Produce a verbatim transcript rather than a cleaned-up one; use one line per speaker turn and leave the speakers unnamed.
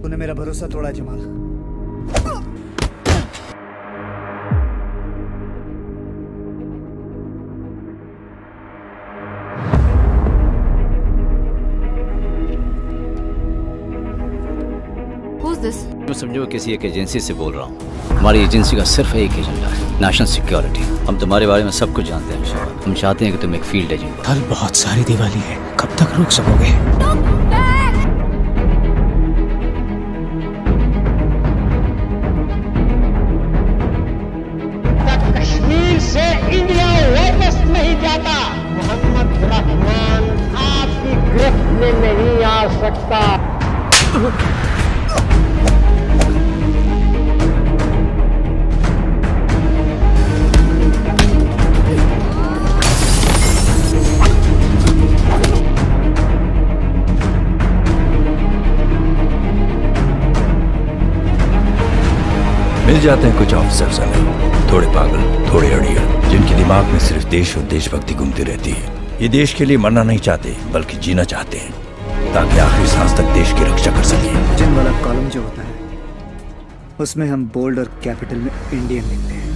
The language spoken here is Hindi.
तूने मेरा भरोसा तोड़ा जमाल।
मैं समझो किसी एक एजेंसी से बोल रहा हूँ। हमारी एजेंसी का सिर्फ एक एजेंडा है, नेशनल सिक्योरिटी। हम तुम्हारे बारे में सब कुछ जानते हैं। हम चाहते हैं कि तुम एक फील्ड एजेंट हो।
कल बहुत सारी दिवाली है, कब तक रुक सकोगे?
कश्मीर से इंडिया वापस नहीं जाता। मोहम्मद रहमान आपकी गिरफ्त में नहीं आ सकता।
मिल जाते हैं कुछ ऑफिसर्स हमें, थोड़े पागल, थोड़े अड़ियल, जिनके दिमाग में सिर्फ देश और देशभक्ति घूमती रहती है। ये देश के लिए मरना नहीं चाहते, बल्कि जीना चाहते हैं, ताकि आखिरी सांस तक देश की रक्षा कर सकें।
जिन वाला कॉलम जो होता है उसमें हम बोल्ड और कैपिटल में इंडियन लिखते हैं।